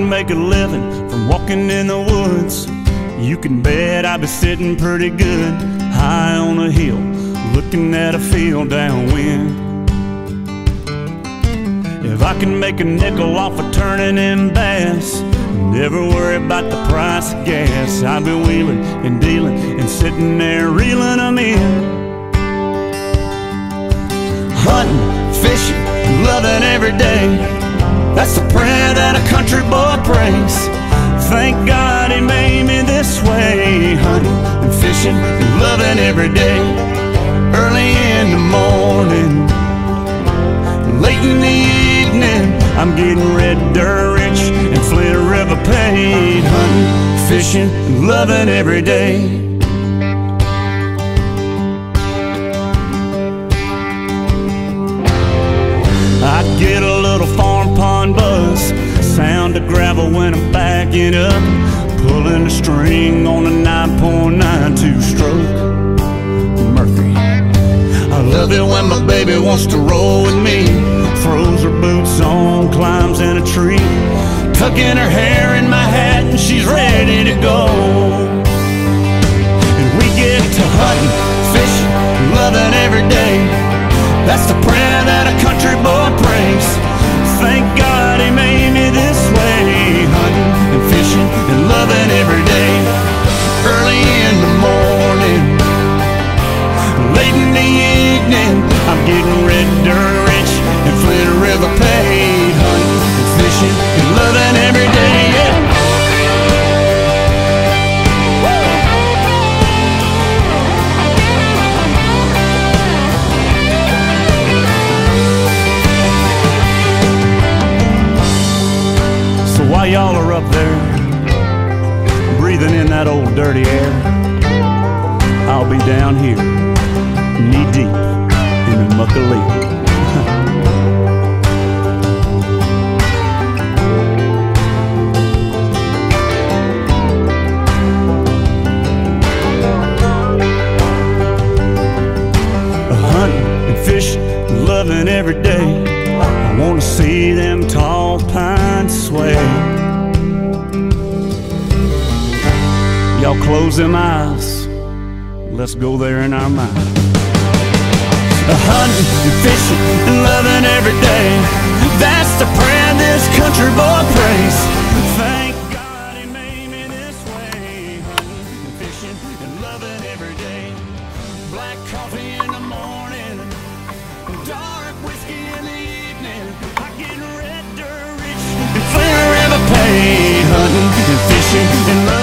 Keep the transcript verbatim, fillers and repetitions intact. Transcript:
can make a living from walking in the woods, you can bet I'd be sitting pretty good high on a hill, looking at a field downwind. If I can make a nickel off of turning in bass, never worry about the price of gas, I've been wheeling and dealing and sitting there reeling them in. Hunting, fishing, loving every day, that's the prayer that a country boy prays. Thank God he made me this way. Hunting and fishing and loving every day. Early in the morning, late in the evening, I'm getting red dirt rich and Flint River paid. Hunting, fishing, and loving every day. I get a little farm pond buzz, sound of gravel when I'm backing up, pulling a string on a nine point nine two stroke Murphy. I love it when my baby wants to roll with me, throws her boots on, climbs in a tree, tucking her hair in my hat and she's ready to go. And we get to hunting, fishing, loving every day, that's the prayer that a country boy prays. Thank God he made me this way. Hunting and fishing and loving every day. Early in the morning, late in the evening, I'm getting red dirt rich and Flint River paid. Hunting and fishing and loving every day, yeah. While y'all are up there, breathing in that old dirty air, I'll be down here, knee deep in the muck of leaf. Hunting and fishing, loving every day, I wanna see them tall pines sway. Y'all close them eyes, let's go there in our mind. Hunting and fishing and loving every day, that's the prayer this country boy prays. Thank God he made me this way. Hunting and fishing and loving every day. Black coffee in the morning, dark whiskey in the evening, I get red dirt rich and Flint River paid. Hunting and fishing and loving